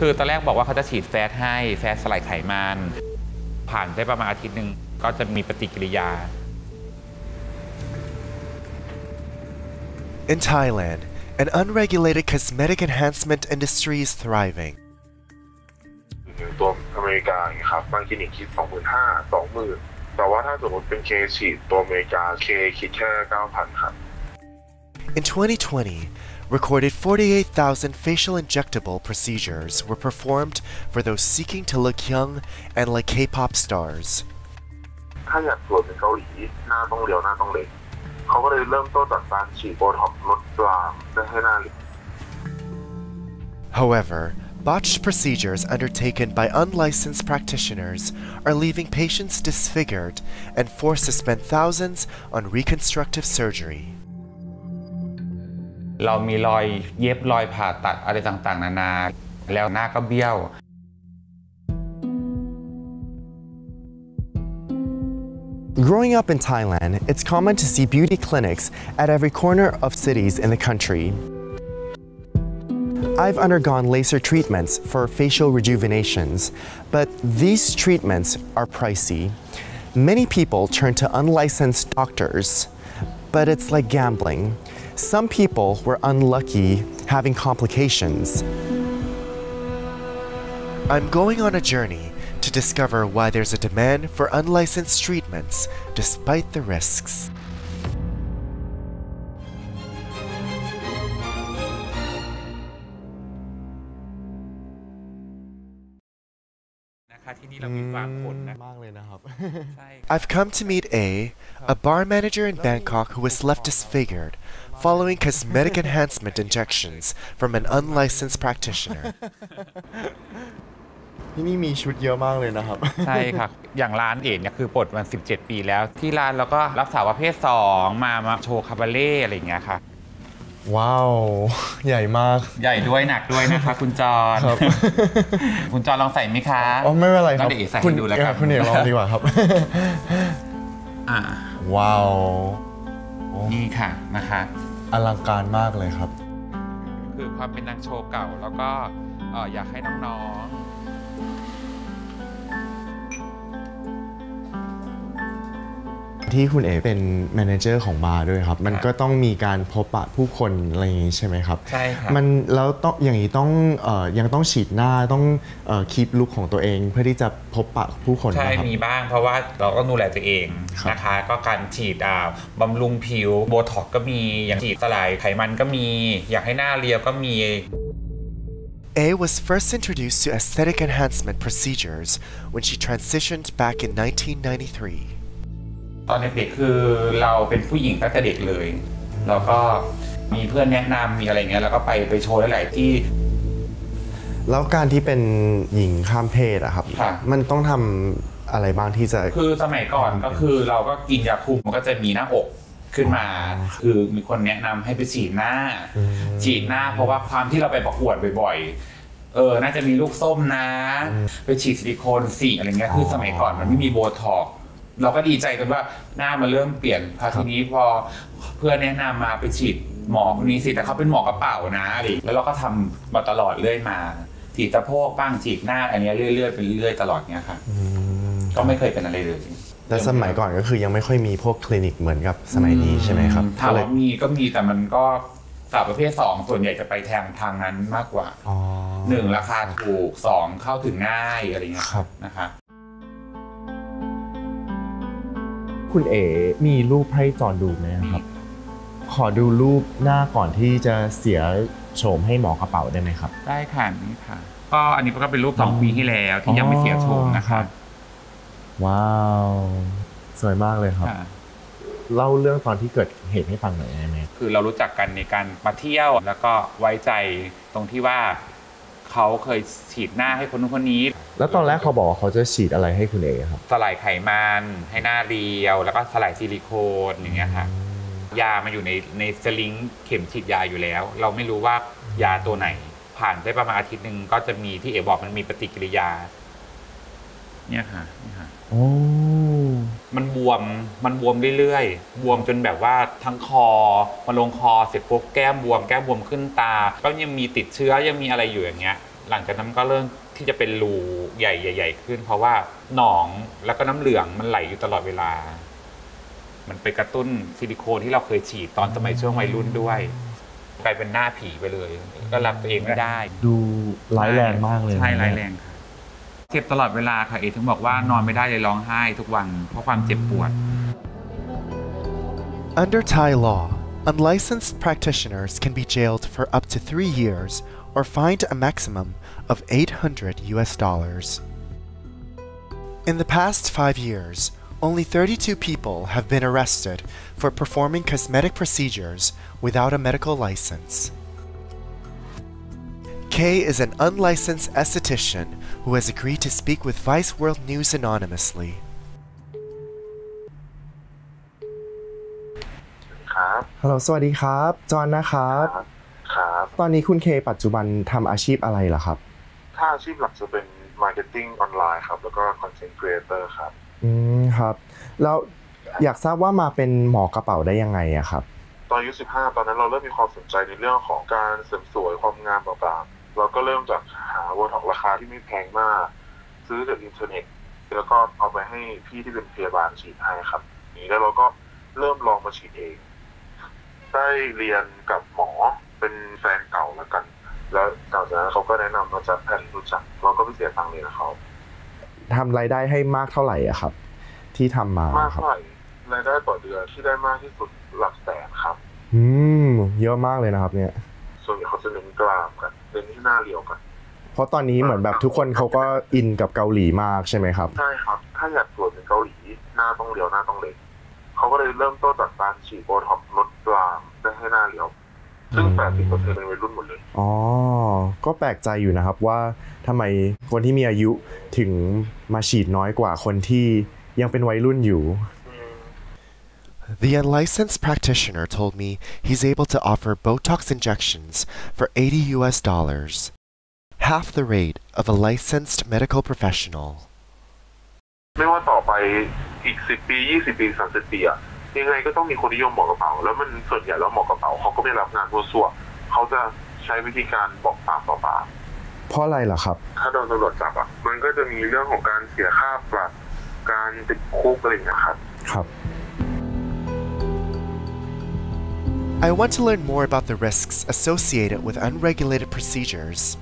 คือตอนแรกบอกว่าเขาจะฉีดแฟตให้แฟตสลายไขมันผ่านได้ประมาณอาทิตย์หนึ่งก็จะมีปฏิกิริยา In Thailand, an unregulated cosmetic enhancement industry is thriving. ตัวอเมริกาครับบางคลินิกคิด 25,000 20,000 แต่ว่าถ้าสมมติเป็นเคฉีดตัวอเมริกาเคคิดแค่ 9,000 ครับ In 2020, recorded 48,000 facial injectable procedures were performed for those seeking to look young and like K-pop stars. ถ้าอยากสวยเป็นเกาหลีหน้าต้องเรียวหน้าต้องเล็กเขาก็เลยเริ่มต้นจากการฉีดโบท็อกซ์ลดกรามเพื่อให้หน้าเล็ก However, botched procedures undertaken by unlicensed practitioners are leaving patients disfigured and forced to spend thousands on reconstructive surgery. เรามีรอยเย็บรอยผ่าตัดอะไรต่างๆนานาแล้วหน้าก็เบี้ยว Growing up in Thailand, it's common to see beauty clinics at every corner of cities in the country. I've undergone laser treatments for facial rejuvenations, but these treatments are pricey. Many people turn to unlicensed doctors, but it's like gambling. Some people were unlucky having complications. I'm going on a journey to discover why there's a demand for unlicensed treatments despite the risks. ที่นี่เรามีฟาร์มคนนะมากเลยนะครับ I've come to meet a bar manager in Bangkok who was left disfigured following cosmetic enhancement injections from an unlicensed practitioner. ที่นี่มีชุดเยอะมากเลยนะครับใช่ค่ะอย่างร้านเอกเนี่ยคือเปิดมา17 ปีแล้วที่ร้านเราก็รับสาวประเภท 2มาโชว์คาบาเล่อะไรอย่างเงี้ยค่ะว้าวใหญ่มากใหญ่ด้วยหนักด้วยนะคะคุณจอนครับคุณจอนลองใส่ไหมคะอ๋อไม่เป็นไรครับเดี๋ยวใส่ให้ดูแล้วกันคุณเอกลองดีกว่าครับว้าวนี่ค่ะนะคะอลังการมากเลยครับคือความเป็นนางโชว์เก่าแล้วก็อยากให้น้องๆที่คุณเอ๋เป็นแมเนเจอร์ของบาร์ด้วยครับมันก็ต้องมีการพบปะผู้คนอะไรอย่างนี้ใช่ไหมครับใช่ครับมันแล้วต้องอย่างนี้ต้องยังต้องฉีดหน้าต้องคีปลุคของตัวเองเพื่อที่จะพบปะผู้คนใช่มีบ้างเพราะว่าเราก็ดูแลตัวเองนะคะก็การฉีดบำรุงผิวโบท็อกก็มีอย่างฉีดสลายไขมันก็มีอยากให้หน้าเรียวก็มี A was first introduced to aesthetic enhancement procedures when she transitioned back in 1993. ตอนเด็กๆคือเราเป็นผู้หญิงตั้งแต่เด็กเลยแล้วก็มีเพื่อนแนะนำมีอะไรเงี้ยแล้วก็ไปโชว์หลายๆที่แล้วการที่เป็นหญิงข้ามเพศอะครับมันต้องทำอะไรบ้างที่จะคือสมัยก่อนก็คือเราก็กินยาคุมมันก็จะมีหน้าอกขึ้นมาคือมีคนแนะนำให้ไปฉีดหน้าเพราะว่าความที่เราไปประกวดบ่อยๆน่าจะมีลูกส้มนะไปฉีดซิลิโคนสิอะไรเงี้ยคือสมัยก่อนมันไม่มีโบท็อกซ์เราก็ดีใจกันว่าหน้ามันเริ่มเปลี่ยนพอทีนี้พอเพื่อนแนะนำมาไปฉีดหมอคนนี้สิแต่เขาเป็นหมอกระเป๋านะอะไรแล้วเราก็ทำมาตลอดเรื่อยมาฉีดสะโพกบ้างฉีดหน้าอันนี้เรื่อยๆไปเรื่อยๆตลอดเนี้ยค่ะก็ไม่เคยเป็นอะไรเลยแต่สมัยก่อนก็คือยังไม่ค่อยมีพวกคลินิกเหมือนกับสมัยนี้ใช่ไหมครับถ้าว่ามีก็มีแต่มันก็สาวประเภท2ส่วนใหญ่จะไปทางนั้นมากกว่า1ราคาถูก2เข้าถึงง่ายอะไรเงี้ยนะคะคุณเอ๋มีรูปให้จอนดูไหมครับขอดูรูปหน้าก่อนที่จะเสียโฉมให้หมอกระเป๋าได้ไหมครับได้ค่ะนี่ค่ะก็อันนี้ก็เป็นรูป2 ปีที่แล้วที่ยังไม่เสียโฉมนะครับว้าวสวยมากเลยครับเล่าเรื่องตอนที่เกิดเหตุให้ฟังหน่อยได้ไหมคือเรารู้จักกันในการมาเที่ยวแล้วก็ไว้ใจตรงที่ว่าเขาเคยฉีดหน้าให้คนนู้นคนนี้แล้วตอนแรกเขาบอกว่าเขาจะฉีดอะไรให้คุณเอ๋ครับสลายไขมันให้หน้าเรียวแล้วก็สลายซิลิโคนอย่างเงี้ยค่ะยามาอยู่ในสลิงเข็มฉีดยาอยู่แล้วเราไม่รู้ว่ายาตัวไหนผ่านได้ประมาณอาทิตย์หนึ่งก็จะมีที่เอ๋บอกมันมีปฏิกิริยาเนี่ยค่ะนี่ค่ะโอ้มันบวมเรื่อยๆบวมจนแบบว่าทั้งคอมาลงคอเสร็จปุ๊บแก้มบวมขึ้นตาก็ยังมีติดเชื้อยังมีอะไรอยู่อย่างเงี้ยหลังจากนั้นก็เริ่มที่จะเป็นรูใหญ่ขึ้น เพราะว่าหนองแล้วก็น้ำเหลืองมันไหลอยู่ตลอดเวลามันไปกระตุ้นซิลิโคนที่เราเคยฉีดตอนสมัยช่วงวัยรุ่นด้วยกลายเป็นหน้าผีไปเลยก็รับตัวเองไม่ได้ดูร้ายแรงมากเลยใช่ร้ายแรงค่ะเจ็บตลอดเวลาค่ะถึงบอกว่านอนไม่ได้เลยร้องไห้ทุกวันเพราะความเจ็บปวด Under Thai law, unlicensed practitioners can be jailed for up to 3 years or fined a maximum of $800. In the past 5 years, only 32 people have been arrested for performing cosmetic procedures without a medical license. Kay is an unlicensed esthetician who has agreed to speak with Vice World News anonymously. ครับฮัลโหลสวัสดีครับจอห์นนะครับครับตอนนี้คุณเคปัจจุบันทำอาชีพอะไรเหรอครับถ้าอาชีพหลักจะเป็น Marketing ออนไลน์ครับแล้วก็ Content Creator ครับครับแล้วอยากทราบว่ามาเป็นหมอกระเป๋าได้ยังไงอะครับตอนอายุ15ตอนนั้นเราเริ่มมีความสนใจในเรื่องของการเสริมสวยความงามต่างๆเราก็เริ่มจากหาโบท็อกราคาที่ไม่แพงมากซื้อจากอินเทอร์เน็ตแล้วก็เอาไปให้พี่ที่เป็นพยาบาลฉีดให้ครับนี้แล้วเราก็เริ่มลองมาฉีดเองได้เรียนกับหมอเป็นแฟนเก่าแล้วกันแล้วหลังจากนั้นเขาก็แนะนำมาจากแพทย์รู้จักเราก็ไม่เสียตังค์เลยนะเขาทำรายได้ให้มากเท่าไหร่อะครับ ที่ทำมามากเท่าไหร่รายได้ต่อเดือนที่ได้มากที่สุดหลักแสนครับเยอะมากเลยนะครับเนี่ยส่วนใหญ่เขาจะเน้นกล้ามกันเน้นที่หน้าเรียวกันเพราะตอนนี้เหมือนแบบทุกคนเขาก็อินกับเกาหลีมากใช่ไหมครับใช่ครับถ้าอยากสวยเป็นเกาหลีหน้าต้องเรียวหน้าต้องเล็กเขาก็เลยเริ่มต้นจากการฉีดโบท็อกซ์ลดกลามได้ให้หน้าเรียวซึ่ง 80% เป็นวัยรุ่นหมดเลยอ๋อก็แปลกใจอยู่นะครับว่าทำไมคนที่มีอายุถึงมาฉีดน้อยกว่าคนที่ยังเป็นวัยรุ่นอยู่ The unlicensed practitioner told me he's able to offer Botox injections for $80, half the rate of a licensed medical professional. ไม่ว่าต่อไปอีก10 ปี20 ปี30 ปีอะยังไงก็ต้องมีคนนิยมหมอกระเป๋าแล้วมันส่วนใหญ่แล้วหมอกระเป๋าเขาก็ไม่รับงานทั่วๆเขาจะใช้วิธีการบอกปากต่อปากเพราะอะไรล่ะครับถ้าโดนตำรวจจับอะมันก็จะมีเรื่องของการเสียค่าปรับการติดคุกอะไรอย่างเงี้ยครับครับ I want to learn more about the risks associated with unregulated procedures.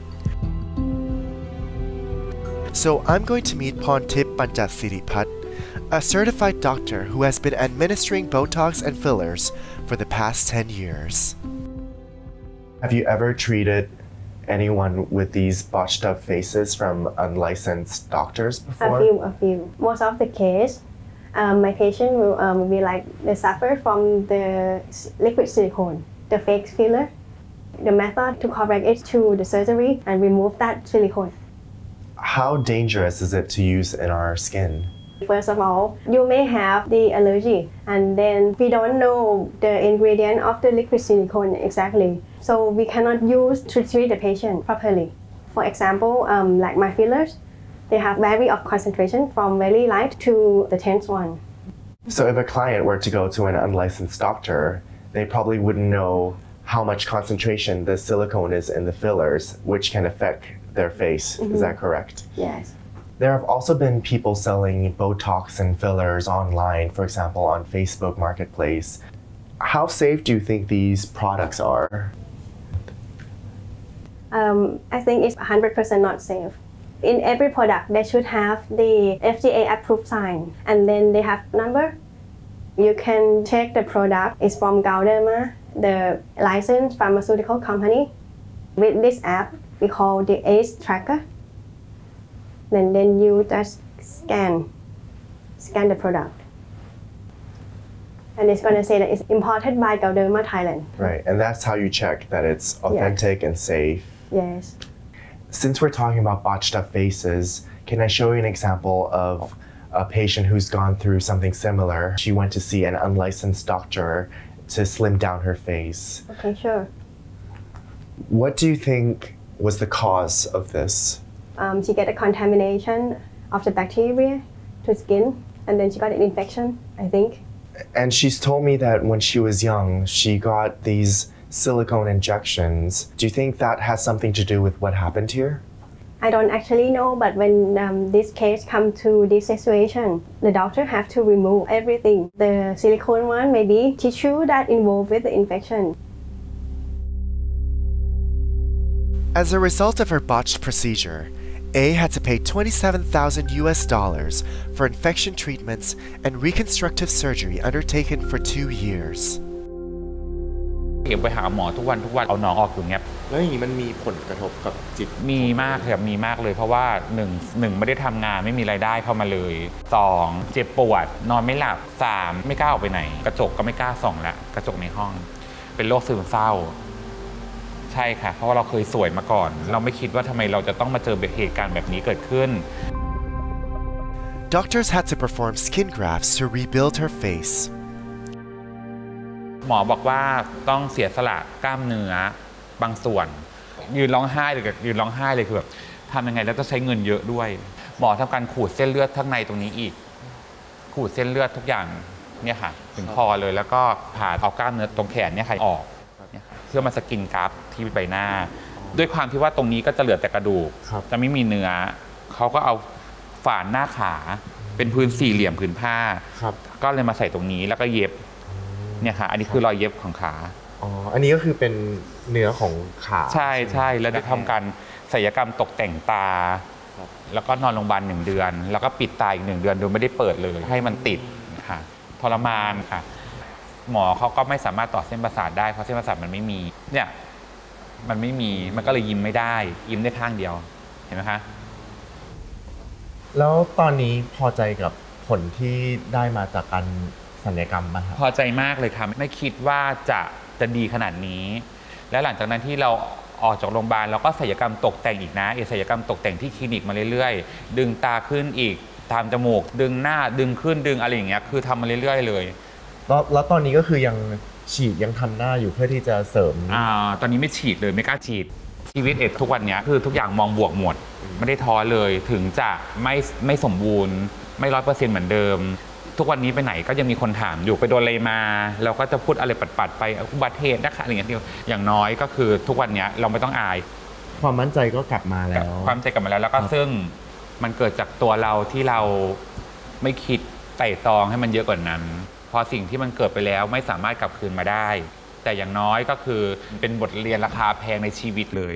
So I'm going to meet Pontip Panjasiripat, a certified doctor who has been administering Botox and fillers for the past 10 years. Have you ever treated anyone with these botched up faces from unlicensed doctors before? A few. Most of the case, my patient will be like they suffer from the liquid silicone, the fake filler. The method to correct it to the surgery and remove that silicone. How dangerous is it to use in our skin? First of all, you may have the allergy, and then we don't know the ingredient of the liquid silicone exactly, so we cannot use to treat the patient properly. For example, like my fillers, they have vary of concentration from very light to the tense one. So if a client were to go to an unlicensed doctor, they probably wouldn't know how much concentration the silicone is in the fillers, which can affect their face. Is that correct? Yes. There have also been people selling Botox and fillers online, for example, on Facebook Marketplace. How safe do you think these products are? I think it's 100% not safe. In every product, they should have the FDA approved sign, and then they have number. You can check the product. It's from Galderma, the licensed pharmaceutical company. With this app, we call the ACE tracker. Then you just scan the product. And it's going to say that it's imported by Galderma, Thailand. Right, and that's how you check that it's authentic and safe. Yes. Since we're talking about botched up faces, can I show you an example of a patient who's gone through something similar? She went to see an unlicensed doctor to slim down her face. Okay, sure. What do you think was the cause of this? She got a contamination of the bacteria to skin, and then she got an infection, I think. And she's told me that when she was young, she got these silicone injections. Do you think that has something to do with what happened here? I don't actually know, but when this case come to this situation, the doctor have to remove everything. The silicone one, maybe tissue that involved with the infection. As a result of her botched procedure, A had to pay $27,000 for infection treatments and reconstructive surgery undertaken for 2 years. เก็บไปหาหมอทุกวันเอาน้องออกอยู่เงี้ยแล้วอย่างนี้มันมีผลกระทบกับจิตมีมากครับมีมากเลยเพราะว่าหนึ่งไม่ได้ทำงานไม่มีรายได้เข้ามาเลย2เจ็บปวดนอนไม่หลับ3ไม่กล้าออกไปไหนกระจกก็ไม่กล้าส่องละกระจกในห้องเป็นโรคซึมเศร้าใช่ค่ะเพราะว่าเราเคยสวยมาก่อนเราไม่คิดว่าทำไมเราจะต้องมาเจอเหตุการณ์แบบนี้เกิดขึ้น Doctors had to perform skin grafts to rebuild her face. หมอบอกว่าต้องเสียสละกล้ามเนื้อบางส่วนยืนร้องไห้เลยคือแบบทำยังไงแล้วจะใช้เงินเยอะด้วยหมอทำการขูดเส้นเลือดข้างในตรงนี้อีกขูดเส้นเลือดทุกอย่างเนี่ยค่ะถึงคอเลยแล้วก็ผ่าเอากล้ามเนื้อตรงแขนเนี่ยค่ะออกเพื่อมาสกินกราฟที่ใบหน้าด้วยความที่ว่าตรงนี้ก็จะเหลือแต่กระดูกจะไม่มีเนื้อเขาก็เอาฝานหน้าขาเป็นพื้นสี่เหลี่ยมผืนผ้าก็เลยมาใส่ตรงนี้แล้วก็เย็บเนี่ยค่ะอันนี้คือรอยเย็บของขาอ๋ออันนี้ก็คือเป็นเนื้อของขาใช่แล้วได้ทำการศัลยกรรมตกแต่งตาแล้วก็นอนโรงพยาบาล1 เดือนแล้วก็ปิดตาอีก1 เดือนโดยไม่ได้เปิดเลยให้มันติดค่ะทรมานค่ะหมอเขาก็ไม่สามารถต่อเส้นประสาทได้เพราะเส้นประสาทมันไม่มีเนี่ยมันไม่มีมันก็เลยยิ้มไม่ได้ยิ้มได้ข้างเดียวเห็นไหมคะแล้วตอนนี้พอใจกับผลที่ได้มาจากการศัลยกรรมไหมครับพอใจมากเลยค่ะไม่คิดว่าจะดีขนาดนี้และหลังจากนั้นที่เราออกจากโรงพยาบาลเราก็ศัลยกรรมตกแต่งอีกนะศัลยกรรมตกแต่งที่คลินิกมาเรื่อยๆดึงตาขึ้นอีกตามจมูกดึงหน้าดึงขึ้นดึงอะไรอย่างเงี้ยคือทำมาเรื่อยๆเลยแล้วตอนนี้ก็คือยังฉีดยังทำหน้าอยู่เพื่อที่จะเสริมตอนนี้ไม่ฉีดเลยไม่กล้าฉีดชีวิตทุกวันนี้คือทุกอย่างมองบวกหมดไม่ได้ท้อเลยถึงจะไม่สมบูรณ์ไม่100%เหมือนเดิมทุกวันนี้ไปไหนก็ยังมีคนถามอยู่ไปโดนอะไรมาเราก็จะพูดอะไรปัดๆไปอุบัติเหตุนะคะอะไรอย่างเงี้ยอย่างน้อยก็คือทุกวันนี้เราไม่ต้องอายความมั่นใจก็กลับมาแล้วความใจกลับมาแล้วก็ซึ่งมันเกิดจากตัวเราที่เราไม่คิดไต่ตองให้มันเยอะกว่านั้นพอสิ่งที่มันเกิดไปแล้วไม่สามารถกลับคืนมาได้แต่อย่างน้อยก็คือเป็นบทเรียนราคาแพงในชีวิตเลย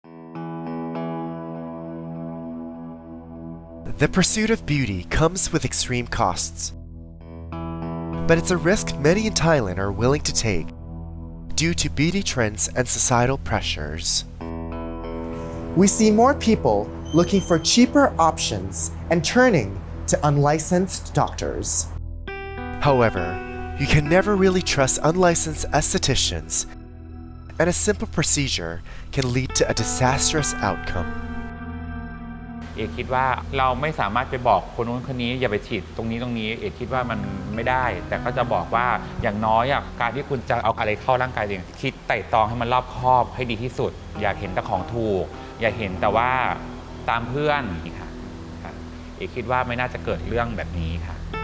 The pursuit of beauty comes with extreme costs, but it's a risk many in Thailand are willing to take due to beauty trends and societal pressures. We see more people looking for cheaper options and turning to unlicensed doctors. However, you can never really trust unlicensed estheticians, and a simple procedure can lead to a disastrous outcome. เอกคิดว่าเราไม่สามารถไปบอกคนนู้นคนนี้อย่าไปฉีดตรงนี้เอกคิดว่ามันไม่ได้แต่ก็จะบอกว่าอย่างน้อยการที่คุณจะเอาอะไรเข้าร่างกายเองคิดไต่ตองให้มันรอบคอบให้ดีที่สุดอย่าเห็นแต่ของถูกอย่าเห็นแต่ว่าตามเพื่อนค่ะเอกคิดว่าไม่น่าจะเกิดเรื่องแบบนี้ค่ะ